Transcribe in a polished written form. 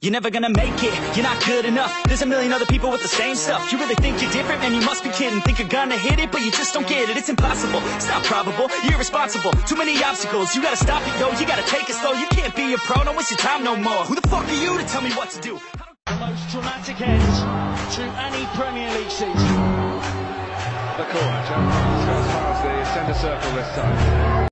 You're never gonna make it, you're not good enough. There's a million other people with the same stuff. You really think you're different? Man, you must be kidding. Think you're gonna hit it, but you just don't get it. It's impossible, it's not probable, you're irresponsible. Too many obstacles, you gotta stop it, yo. You gotta take it slow, you can't be a pro. Don't waste your time no more. Who the fuck are you to tell me what to do? The most dramatic end to any Premier League season. The corner, Joe. Let's go as far as the centre circle this time.